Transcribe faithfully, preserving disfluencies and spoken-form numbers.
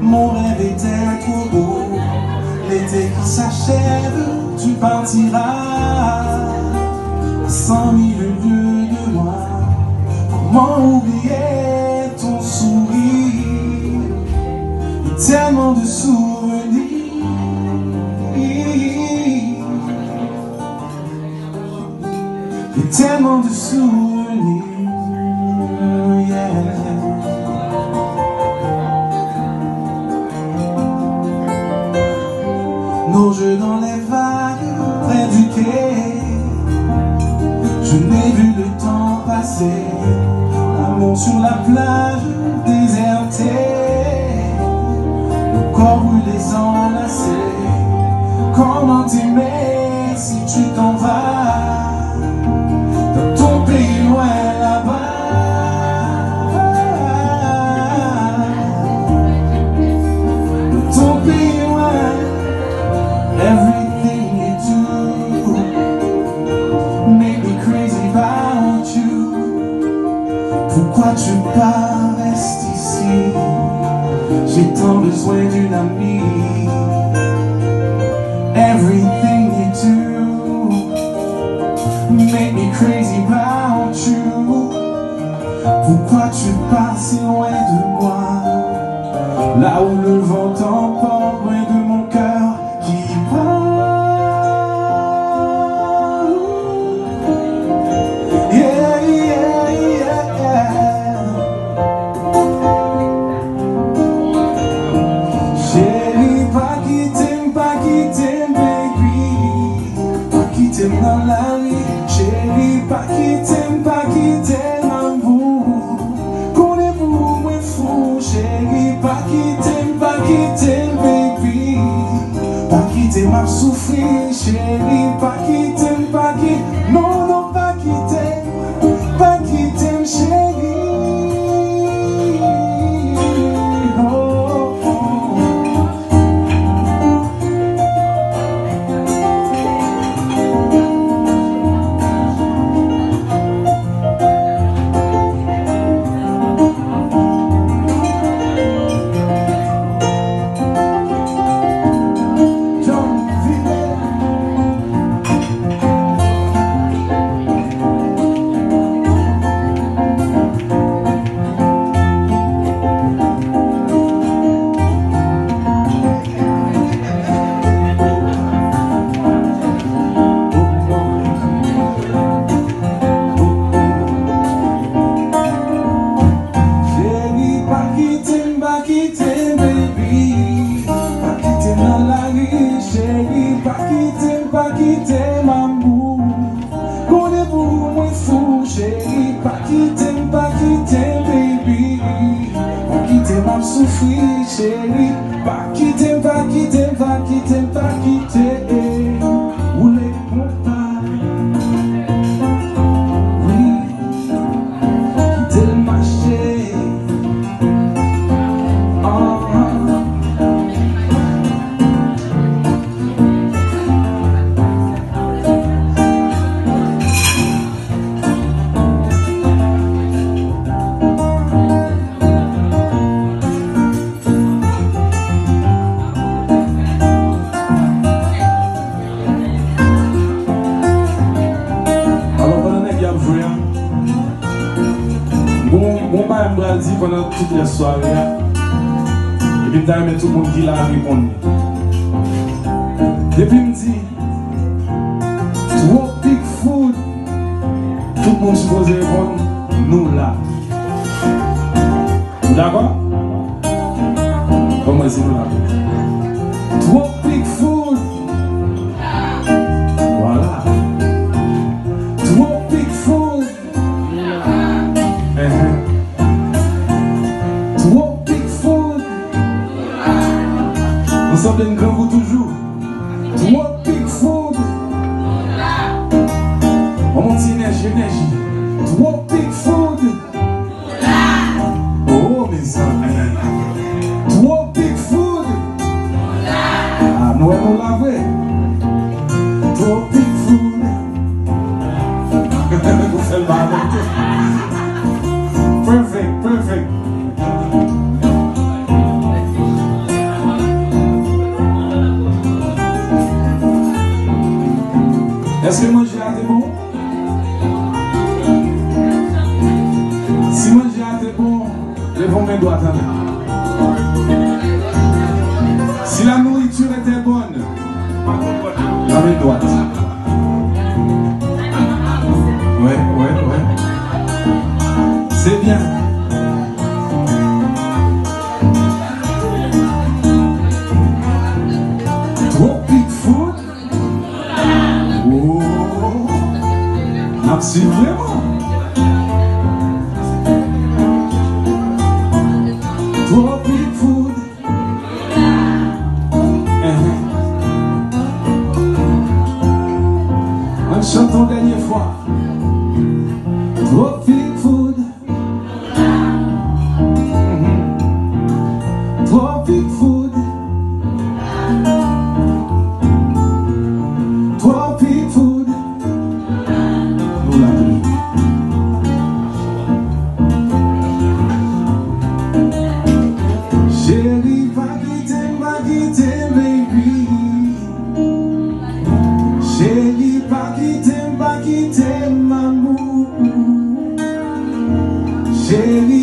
Mon rêve était trop beau. L'été qui s'achève, tu partiras à cent mille lieues de moi. Comment oublier ton sourire et tellement de souvenirs. Et tellement de souvenirs, yeah. Nos jeux dans les vagues, près du quai. Je n'ai vu le temps passer. L'amour sur la plage, désertée. Le corps brûlé, enlacé. Comment t'aimer si tu t'en vas dans ton pays loin là-bas. Dans ton pays loin. Everything you do make me crazy about you. Pourquoi tu pars, reste ici. J'ai tant besoin d'une amie. Everything you do make me crazy about you. Pourquoi tu pars si loin de moi? Là où le vent t'emporte, loin de mon cœur qui bat. Yeah, yeah, yeah. Chérie, pas quitter, pas quitter, baby. Pas quitter dans la nuit. Chérie, pas quitter, pas quitter, l'amour. Connais-vous, moi fou. Chérie, pas quitter, pas quitter, baby. Pas quitter, m'a souffrir. Chérie, pas quitter, pas quitter. Non, non, pas quitter. Pas quitter, chérie. Oh, oh. Souffrir, chérie, pas quitter, pas quitter, pas quitter, pas quitter. Où les compagnes, oui, quitter le marché. Oh. Mon père me dit pendant toute la soirée, et puis t'as tout le monde qui l'a répondu. Et puis il me dit, trop big food, tout le monde suppose répondre, nous là. D'accord? Comment est-ce que nous là? Trop big food. Voilà. Trop big food. Trop big food. Nous sommes une grande vous toujours. Trop big food. On monte énergie, énergie. Trop big food. Oh mes amis. Trop big food. Ah, nous allons laver. Trop big food. Vous faites le mal. Perfect, perfect. Est-ce que manger a été bon? Si manger a été bon, levons mes doigts. Si la nourriture était bonne, la main droite. Ouais, ouais, ouais. C'est bien. Tropic food. Oh, merci vraiment. Tropic food. On chante une dernière fois. Tropic food. Tropic food. Tropic food. Nous la deux. Chérie, pas quitter, pas quitter, baby. Chérie, pas quitter, pas quitter, maman. Chérie.